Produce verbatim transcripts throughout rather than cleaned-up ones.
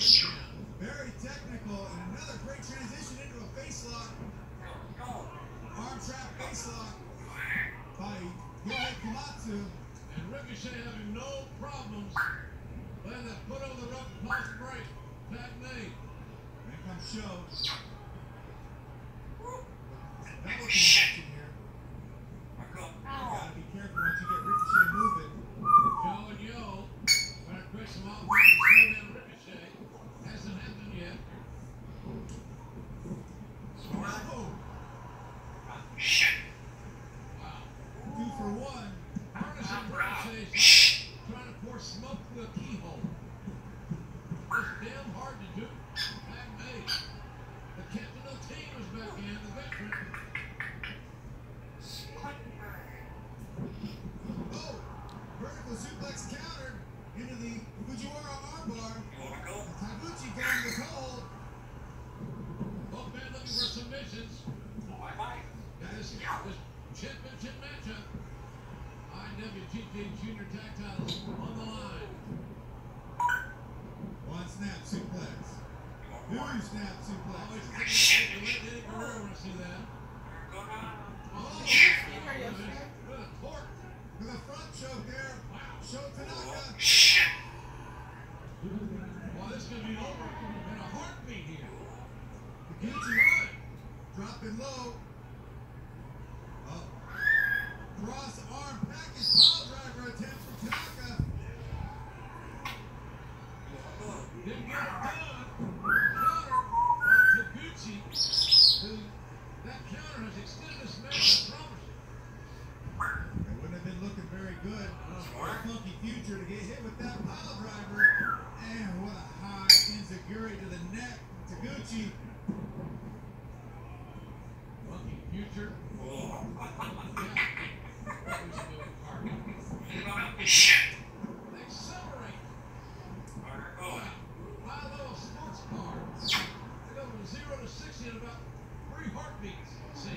Very technical, and another great transition into a face lock. Arm trap face lock by Yohei Komatsu. And Ricochet having no problems letting that foot over the rope and pulse break. Tag made. Here comes Show. That was action here. You gotta be careful once you get Ricochet moving. Joe and Yo trying to push him off and slow down Ricochet. Hasn't happened yet. Oh. Wow. Two for one. Harnessing Ricochet trying to pour smoke through a keyhole. It's damn hard to do. Tag made. The captain of the team is back in, the veteran. Oh, vertical suplex countered into the Fujiwara armbar. Taguchi going to the hold. Both men looking for submissions. That is this championship matchup. I W G P Junior Tag Titles on the line. One snap suplex. Two snap suplex. Always taking the Eddie Guerrero when I see that. Oh, with a torque. With a front choke there. Wow. Show Tanaka. Well, this could be over in a heartbeat here. Taguchi dropping low. Oh. Cross arm package pile driver attempt from Tanaka. Didn't get it done. Counter by Taguchi. Who, that counter has extended this match, I promise you. It wouldn't have been looking very good for a Funky Future to get hit with that pile driver. And what a high enziguri to the neck. Taguchi. Funky Future. Yeah. They separate. High level sports car. They go from zero to sixty in about three heartbeats. See.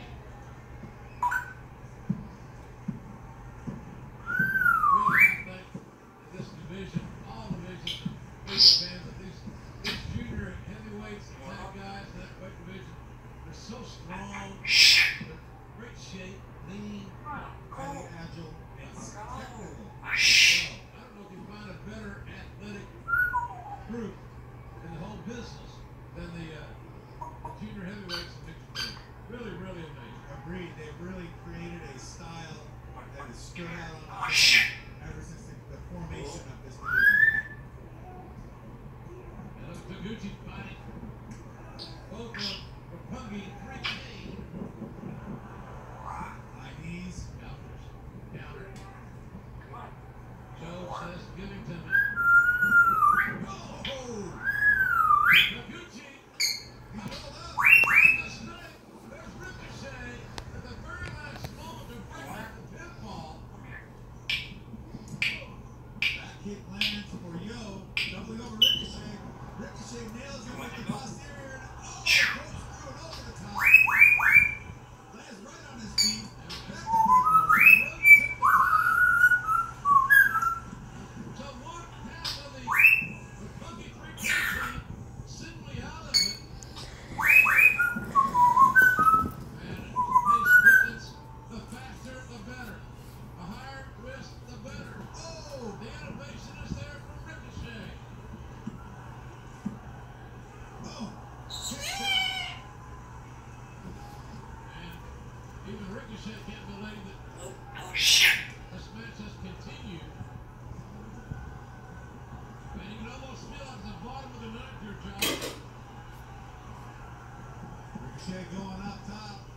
Really think this division, all divisions, big fans of these, these junior heavyweights, the tag guys, that weight division, they're so strong, they're great shape, lean, Highly agile and technical. well, I don't know if you find a better athletic group in the whole business than the, uh, the junior heavyweights and mixed division. Really, really amazing. Agreed. They've really created a style that has stood out on the scene ever since the, the formation of this division. And look, Taguchi fighting both of Roppongi three K. High knees. Counters. Counter. Joe says, give him to me. Oh! Taguchi. He pulled up. On the snake. There's Ricochet at the very last moment to bring back the pinfall. Back kick lands for Yo. Doubling over Ricochet. Ricochet nails him with the posterior. And oh! Goes through and over the top. Lands right on his feet. Back to the corner. So one half of the Roppongi three K team simply out of it. And Pace Pickens, the faster the better. The higher twist, the better. Oh! The innovation is there from Ricochet. Oh! Kick out. And even Ricochet can't believe that this match has continued. And you can almost feel like the bottom of the ninth here, John. Ricochet going up top.